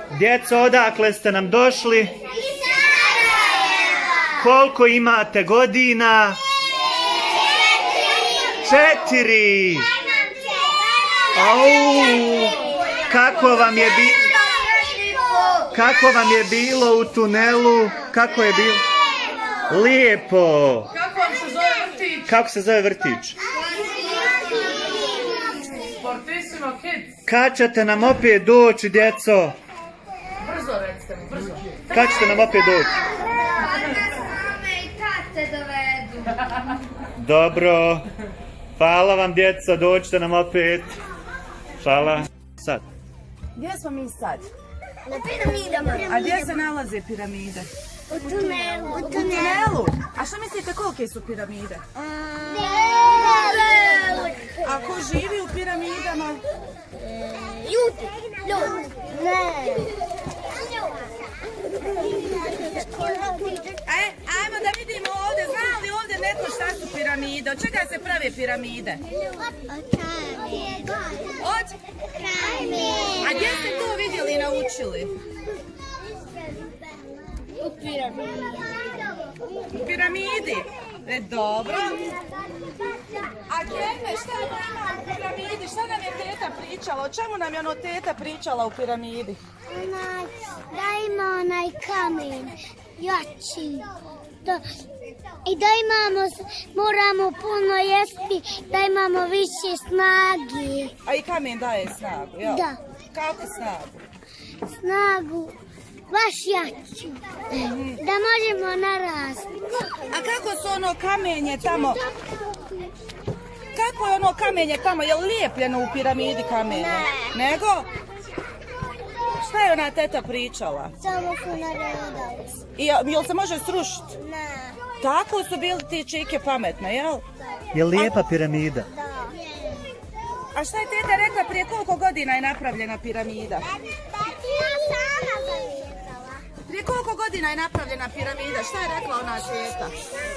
Djeco, odakle ste nam došli? Koliko imate godina? 4. Au! Kako vam je bilo u tunelu? Kako je bilo? Lijepo! Kako se zove vrtić? Kad ćete nam opet doći, djeco? Brzo recite mi, brzo. Kad ćete nam opet doći? Dobro. Hvala vam, djeco, dođite nam opet. Hvala. Sad. Gdje smo mi sad? Na piramidama. A gdje se nalaze piramide? U tunelu. U tunelu? A što mislite kolike su piramide? A ko živi u piramidama? Ljudi. Ne. Ajmo da vidimo ovdje, zna li ovdje neko šta su piramide? Od čega se prave piramide? Od kamena. A gdje ste to vidjeli i naučili? U piramidi. U piramidi? Dobro. A Keme, šta ima u piramidi? Šta nam je teta pričala? O čemu nam je ono teta pričala u piramidi? Da ima onaj kamen, jači. I da moramo puno jesti, da imamo više snage. A i kamen daje snagu, jel? Da. Kako snagu? Snagu, baš jaču. Da možemo narasti. A kako su ono kamenje tamo? Kako je ono kamenje tamo? Je li lijepljeno u piramidi kamenje? Ne. Nego? Šta je ona teta pričala? Samo su naredali. I jel se može srušiti? Ne. Tako su bili ti čike pametne, jel? Je lijepa piramida? Da. A šta je teta rekla, prije koliko godina je napravljena piramida? Ja sama zavisala. Prije koliko godina je napravljena piramida? Šta je rekla ona teta?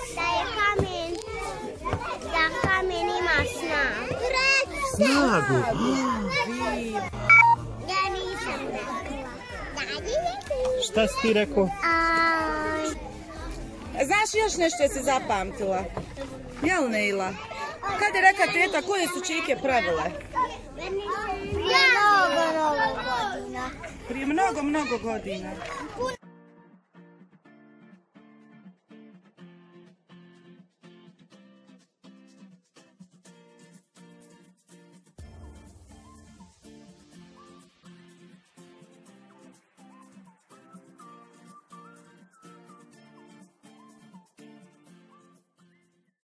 Da kamen ima snagu. Snagu? Ja nisam rekla. Šta si ti rekao? Znaš još nešto je se zapamtila? Jel Neila? Kad je rekla teta, koje su čike pravile? Prije mnogo godina. Prije mnogo godina. Puno